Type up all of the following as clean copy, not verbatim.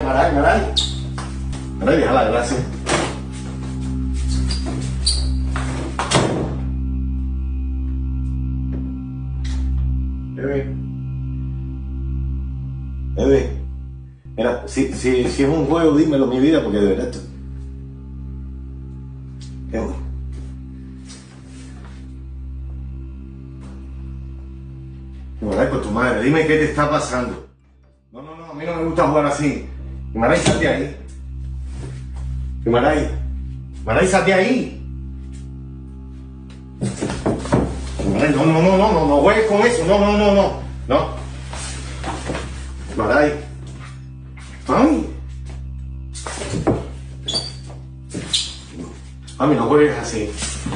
Maray, deja la gracia. Bebé. Mira, si es un juego, dímelo, mi vida, porque de verdad esto... Qué bueno. Maray, con tu madre, dime qué te está pasando. No, a mí no me gusta jugar así. Maray, salte ahí. Maray, salte ahí. Maray, no juegues con eso. No. Maray. Mami, no juegues así.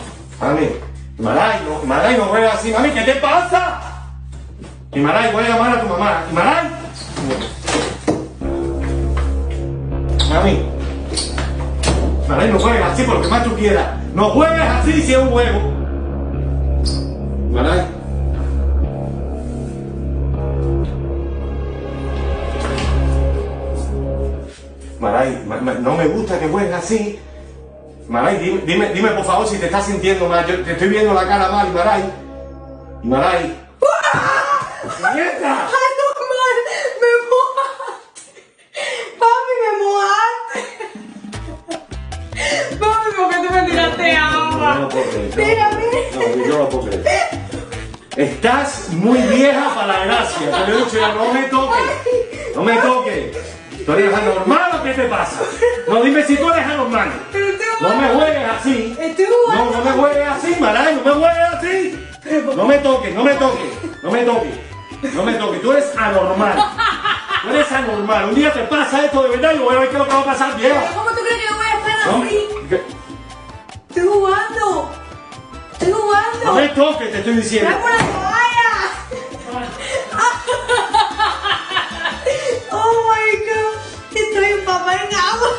Maray, no juegues así. Mami, ¿qué te pasa? Y Maray, voy a llamar a tu mamá. Y Maray. Maray, no juegues así por lo que más tú quieras. No juegues así si es un juego. Maray. Maray, no me gusta que juegues así. Maray, dime por favor si te estás sintiendo mal. Yo te estoy viendo la cara mal, y Maray. ¡Nieta! ¡Ay, no, mal! ¡Me mojaste! ¡Papi, me mojaste! Papi, ¿por qué tú me tiraste agua? No lo puedo creer. Mírame. No, yo no lo puedo creer. Estás muy vieja para la gracia. Te lo he dicho ya, no me toques. No me toques. ¿Tú eres anormal o qué te pasa? No, dime si tú eres anormal. No me juegues así. No me juegues así, Maray, no me juegues así. No me toques. Tú eres anormal. Un día te pasa esto de verdad y voy a ver qué es lo que va a pasar, vieja. ¿Cómo tú crees que yo voy a estar así? Estoy jugando. No me toques, te estoy diciendo. ¡Dame una toalla! Oh my God. Estoy empapada en agua.